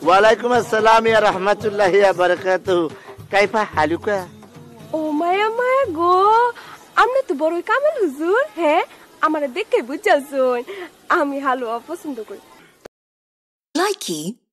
ওয়ালাইকুম আসসালাম ইয়া রাহমাতুল্লাহি ওয়া বারাকাতুহু কাইফা হালুকা ও মায়া মায়া গো আপনি তো বড়ই কামাল হুজুর হ্যাঁ আমারে দেখে বুঝাছুন আমি হালুয়া পছন্দ করি লাইকি